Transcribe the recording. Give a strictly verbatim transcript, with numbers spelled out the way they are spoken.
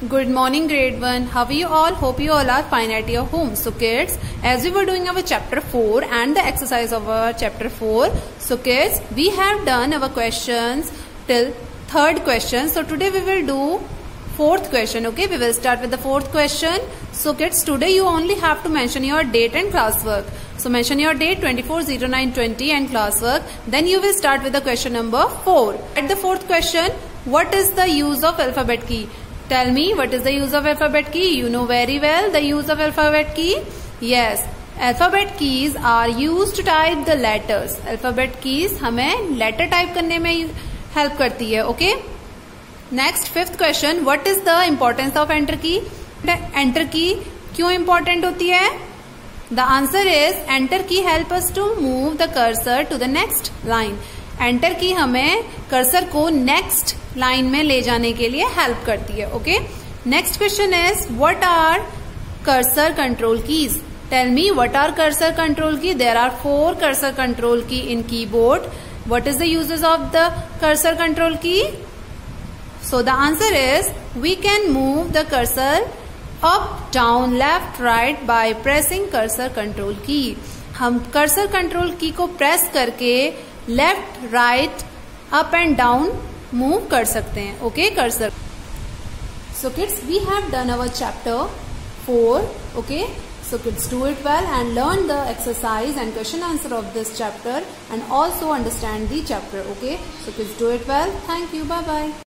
Good morning, grade one. How are you all? Hope you all are fine at your home. So kids, as we were doing our chapter four and the exercise of our chapter four, so kids, we have done our questions till third question. So today we will do fourth question. Okay, we will start with the fourth question. So kids, today you only have to mention your date and classwork. So mention your date twenty-four oh nine twenty and classwork. Then you will start with the question number four. At the fourth question, what is the use of alphabet key? Tell me, what is the use of alphabet key? You know very well the use of alphabet key. Yes, alphabet keys are used to type the letters. Alphabet keys हमें letter type करने में help करती है. Okay. Next, fifth question. What is the importance of enter key? Enter key क्यों important होती है? The answer is enter key help us to move the cursor to the next line. Enter key हमें cursor को next line में ले जाने के लिए हेल्प करती है. Okay. Next question is what are cursor control keys? Tell me what are cursor control key? There are four cursor control key in keyboard. What is the uses of the cursor control key? So the answer is we can move the cursor up down left right by pressing cursor control key. हम cursor control key को press करके left right up and down move कर सकते हैं. Okay, cursor. So kids, we have done our chapter four. Okay, so kids, do it well and learn the exercise and question answer of this chapter and also understand the chapter. Okay, so kids, do it well. Thank you. Bye bye.